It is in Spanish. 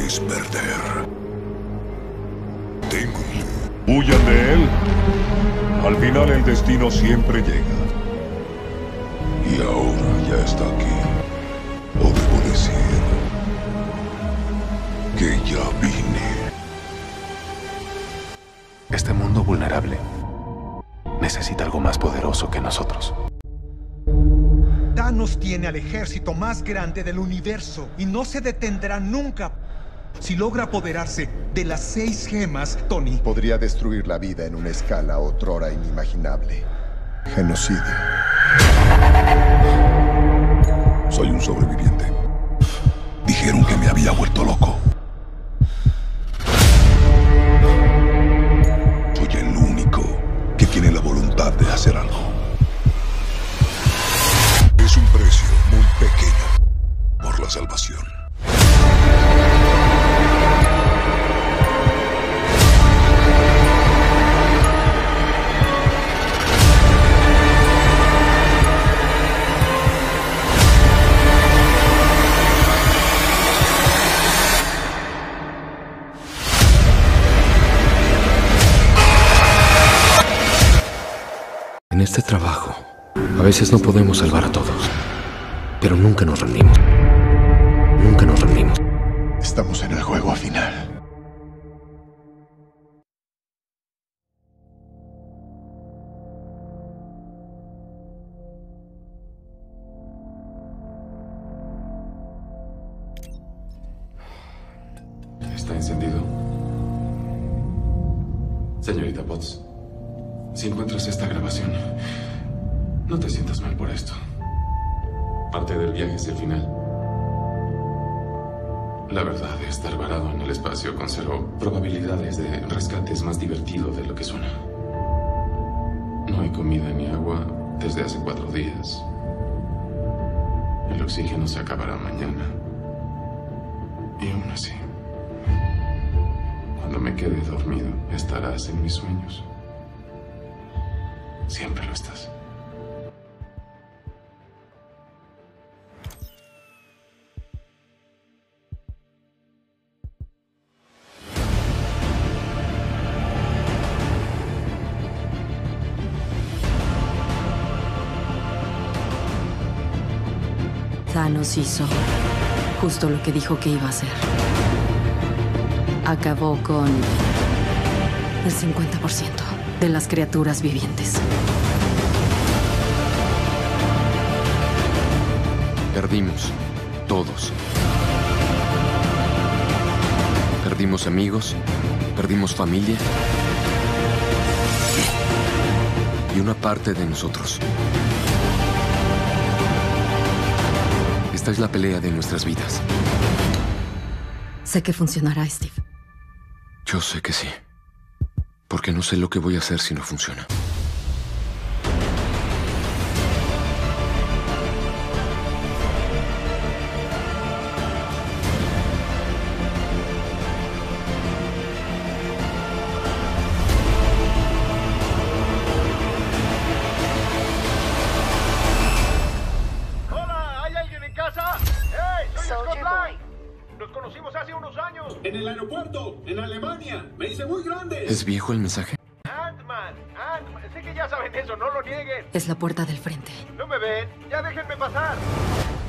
puedes perder. Tengo. Huyan de él. Al final el destino siempre llega. Y ahora ya está aquí. O debo decir que ya vine. Este mundo vulnerable necesita algo más poderoso que nosotros. Thanos tiene al ejército más grande del universo y no se detendrá nunca. Si logra apoderarse de las 6 gemas, Tony podría destruir la vida en una escala otrora inimaginable. Genocidio. Soy un sobreviviente. Dijeron que me había vuelto loco. Soy el único que tiene la voluntad de hacer algo. Es un precio muy pequeño por la salvación. En este trabajo, a veces no podemos salvar a todos, pero nunca nos rendimos. Nunca nos rendimos. Estamos en el juego final. ¿Está encendido? Señorita Potts, si encuentras esta grabación, no te sientas mal por esto. Parte del viaje es el final. La verdad, estar varado en el espacio con 0 probabilidades de rescate es más divertido de lo que suena. No hay comida ni agua desde hace 4 días. El oxígeno se acabará mañana. Y aún así, cuando me quede dormido, estarás en mis sueños. Siempre lo estás. Thanos hizo justo lo que dijo que iba a hacer. Acabó con el 50% de las criaturas vivientes. Perdimos. Todos. Perdimos amigos. Perdimos familia. Y una parte de nosotros. Esta es la pelea de nuestras vidas. Sé que funcionará, Steve. Yo sé que sí. Porque no sé lo que voy a hacer si no funciona. ¡Hola! ¿Hay alguien en casa? ¡Hey! ¡Soy Scott Lang! Nos conocimos hace unos años. En el aeropuerto, en Alemania. Me hice muy grande. ¿Es viejo el mensaje? Ant-Man. Sé que ya saben eso, no lo nieguen. Es la puerta del frente. No me ven. Ya déjenme pasar.